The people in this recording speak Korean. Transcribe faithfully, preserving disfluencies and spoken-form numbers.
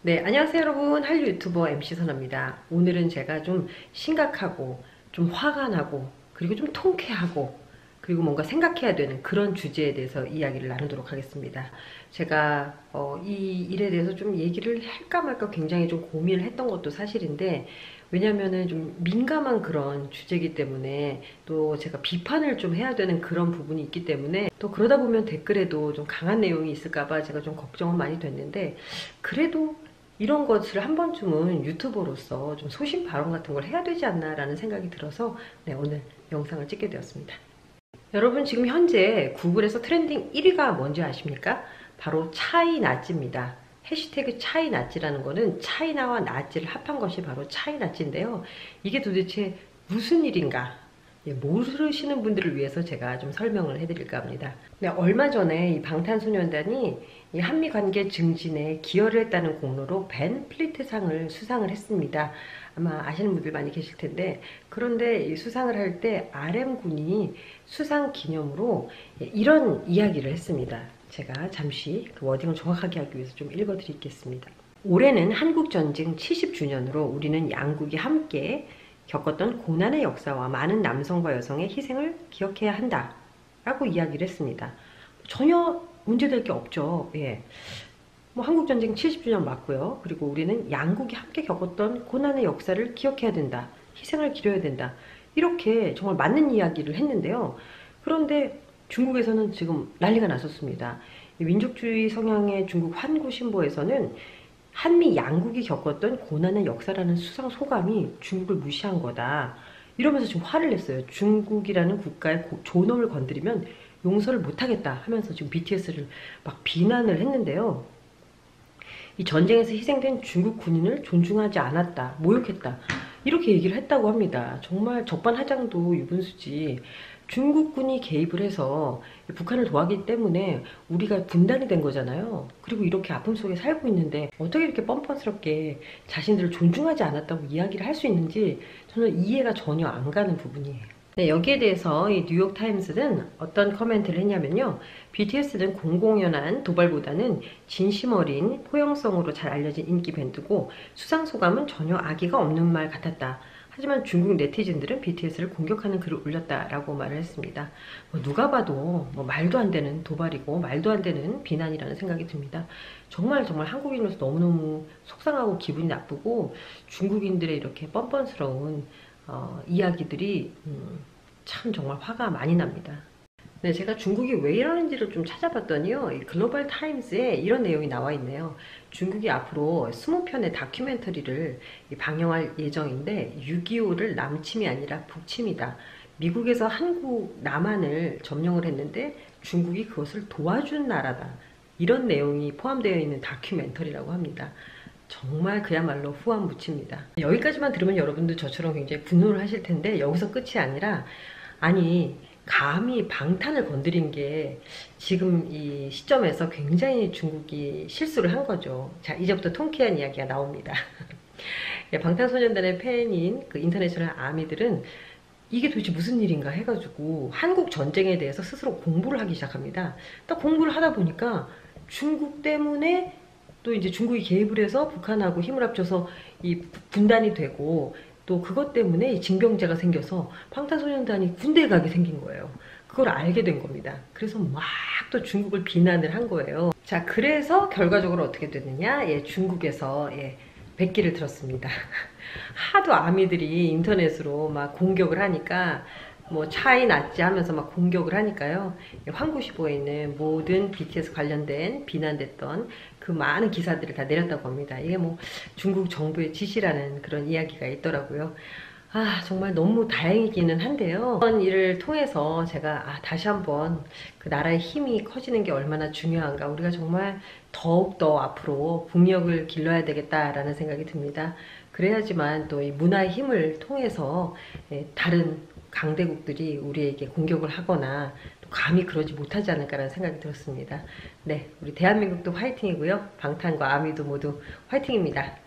네, 안녕하세요 여러분. 한류 유튜버 엠씨 선아입니다. 오늘은 제가 좀 심각하고 좀 화가 나고 그리고 좀 통쾌하고 그리고 뭔가 생각해야 되는 그런 주제에 대해서 이야기를 나누도록 하겠습니다. 제가 어, 이 일에 대해서 좀 얘기를 할까 말까 굉장히 좀 고민을 했던 것도 사실인데, 왜냐면은 좀 민감한 그런 주제이기 때문에, 또 제가 비판을 좀 해야 되는 그런 부분이 있기 때문에, 또 그러다 보면 댓글에도 좀 강한 내용이 있을까봐 제가 좀 걱정은 많이 됐는데, 그래도 이런 것을 한 번쯤은 유튜버로서 좀 소신 발언 같은 걸 해야 되지 않나라는 생각이 들어서 네, 오늘 영상을 찍게 되었습니다. 여러분, 지금 현재 구글에서 트렌딩 일 위가 뭔지 아십니까? 바로 차이나찌입니다. 해시태그 차이나찌라는 거는 차이나와 나찌를 합한 것이 바로 차이나찌인데요. 이게 도대체 무슨 일인가? 예, 모르시는 분들을 위해서 제가 좀 설명을 해드릴까 합니다. 네, 얼마 전에 이 방탄소년단이 이 한미 관계 증진에 기여를 했다는 공로로 벤 플리트상을 수상을 했습니다. 아마 아시는 분들 많이 계실 텐데, 그런데 이 수상을 할 때 알엠군이 수상 기념으로 이런 이야기를 했습니다. 제가 잠시 그 워딩을 정확하게 하기 위해서 좀 읽어드리겠습니다. 올해는 한국전쟁 칠십 주년으로 우리는 양국이 함께 겪었던 고난의 역사와 많은 남성과 여성의 희생을 기억해야 한다 라고 이야기를 했습니다. 전혀 문제될 게 없죠. 예. 뭐 한국전쟁 칠십 주년 맞고요. 그리고 우리는 양국이 함께 겪었던 고난의 역사를 기억해야 된다, 희생을 기려야 된다, 이렇게 정말 맞는 이야기를 했는데요. 그런데 중국에서는 지금 난리가 났었습니다. 민족주의 성향의 중국 환구신보에서는 한미 양국이 겪었던 고난의 역사라는 수상 소감이 중국을 무시한 거다, 이러면서 지금 화를 냈어요. 중국이라는 국가의 존엄을 건드리면 용서를 못하겠다 하면서 지금 비티에스를 막 비난을 했는데요. 이 전쟁에서 희생된 중국 군인을 존중하지 않았다, 모욕했다, 이렇게 얘기를 했다고 합니다. 정말 적반하장도 유분수지. 중국군이 개입을 해서 북한을 도와기 때문에 우리가 분단이 된 거잖아요. 그리고 이렇게 아픔 속에 살고 있는데 어떻게 이렇게 뻔뻔스럽게 자신들을 존중하지 않았다고 이야기를 할 수 있는지 저는 이해가 전혀 안 가는 부분이에요. 네, 여기에 대해서 이 뉴욕타임스는 어떤 커멘트를 했냐면요. 비티에스는 공공연한 도발보다는 진심 어린 포용성으로 잘 알려진 인기 밴드고 수상소감은 전혀 악의가 없는 말 같았다. 하지만 중국 네티즌들은 비티에스를 공격하는 글을 올렸다라고 말을 했습니다. 뭐 누가 봐도 뭐 말도 안 되는 도발이고 말도 안 되는 비난이라는 생각이 듭니다. 정말 정말 한국인으로서 너무너무 속상하고 기분이 나쁘고, 중국인들의 이렇게 뻔뻔스러운 어, 이야기들이 음, 참 정말 화가 많이 납니다. 네, 제가 중국이 왜 이러는지를 좀 찾아봤더니요, 이 글로벌 타임스에 이런 내용이 나와 있네요. 중국이 앞으로 이십 편의 다큐멘터리를 방영할 예정인데, 육이오를 남침이 아니라 북침이다, 미국에서 한국 남한을 점령을 했는데 중국이 그것을 도와준 나라다, 이런 내용이 포함되어 있는 다큐멘터리라고 합니다. 정말 그야말로 후한무치입니다. 여기까지만 들으면 여러분들 저처럼 굉장히 분노를 하실 텐데, 여기서 끝이 아니라, 아니 감히 방탄을 건드린 게 지금 이 시점에서 굉장히 중국이 실수를 한 거죠. 자, 이제부터 통쾌한 이야기가 나옵니다. 방탄소년단의 팬인 그 인터내셔널 아미들은 이게 도대체 무슨 일인가 해가지고 한국 전쟁에 대해서 스스로 공부를 하기 시작합니다. 딱 공부를 하다 보니까 중국 때문에 또 이제 중국이 개입을 해서 북한하고 힘을 합쳐서 이 분단이 되고, 또 그것 때문에 징병제가 생겨서 방탄소년단이 군대에 가게 생긴 거예요. 그걸 알게 된 겁니다. 그래서 막 또 중국을 비난을 한 거예요. 자, 그래서 결과적으로 어떻게 됐느냐? 예, 중국에서 예, 백기를 들었습니다. 하도 아미들이 인터넷으로 막 공격을 하니까, 뭐 차이 났지 하면서 막 공격을 하니까요, 환구시보에 있는 모든 비티에스 관련된 비난됐던 그 많은 기사들을 다 내렸다고 합니다. 이게 뭐 중국 정부의 지시라는 그런 이야기가 있더라고요. 아, 정말 너무 다행이기는 한데요. 이런 일을 통해서 제가 아, 다시 한번 그 나라의 힘이 커지는 게 얼마나 중요한가, 우리가 정말 더욱더 앞으로 국력을 길러야 되겠다라는 생각이 듭니다. 그래야지만 또 이 문화의 힘을 통해서 다른 강대국들이 우리에게 공격을 하거나 또 감히 그러지 못하지 않을까라는 생각이 들었습니다. 네, 우리 대한민국도 화이팅이고요. 방탄과 아미도 모두 화이팅입니다.